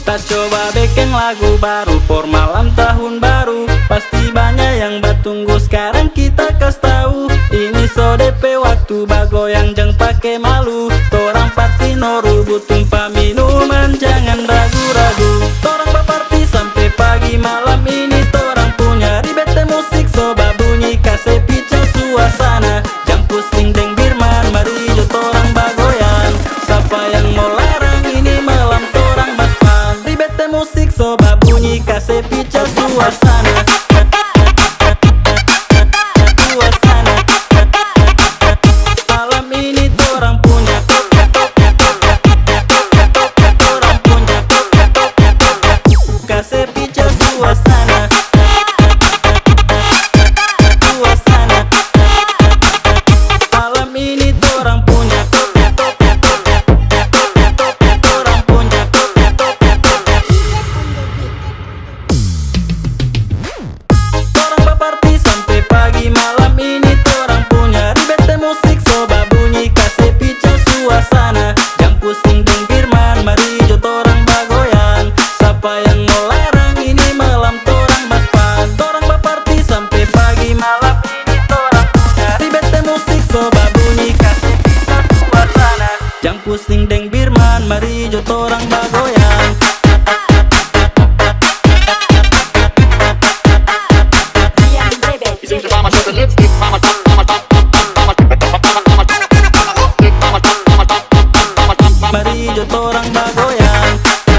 Kita coba bikin lagu baru for malam tahun baru. Pasti banyak yang batunggu, sekarang kita kas tahu. Ini so DP waktu bagoyang jeng pake malu. Torang party noru butumpah minuman, jangan ragu-ragu. Torang berparty sampai pagi malam ini. Torang punya ribete musik soba bunyi kasih pica suasana. Jam pusing deng Birman, mari jo torang bagoyang. Siapa yang mau larang, ini malam torang baspan. Ribete musik soba bunyi kasih pica suasana. Pusing deng Birman, mari jo torang bagoyang. Mari jo torang bagoyang.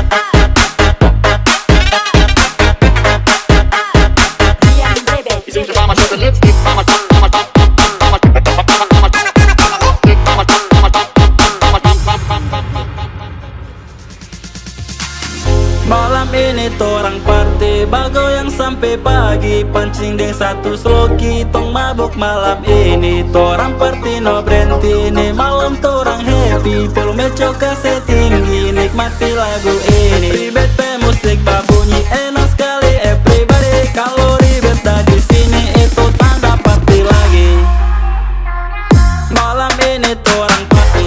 Malam ini torang party bagoyang sampai pagi. Pancing deng satu sloki, tong mabuk malam ini. Torang party no berhenti, ini malam torang happy. Volume coka setinggi, nikmati lagu ini. Ribet pe musik babunyi enak sekali everybody. Kalau ribet di sini itu tanda party lagi. Malam ini torang party.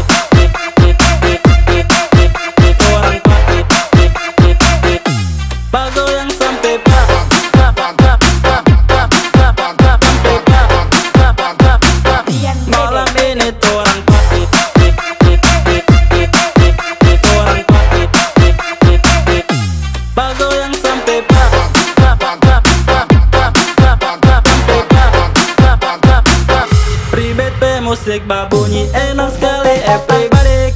Bagoyang sampai malam ini torang party. Torang party. Bagoyang sampai ribet pe musik babunyi enak sekali everybody.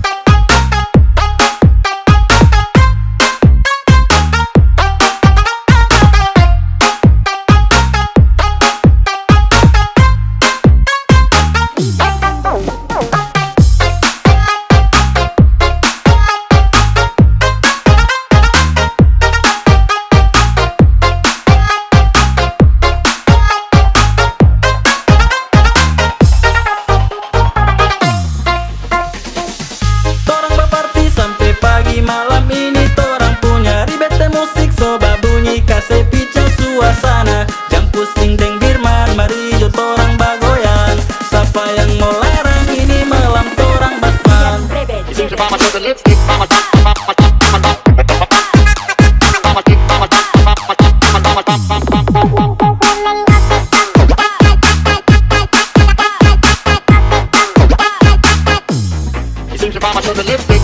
Malam ini torang punya ribete musik soba bunyi kasih pica suasana. Jam pusing deng Birman, mari jo torang bagoyang. Siapa yang mau larang, ini malam torang baspan. Lipstick.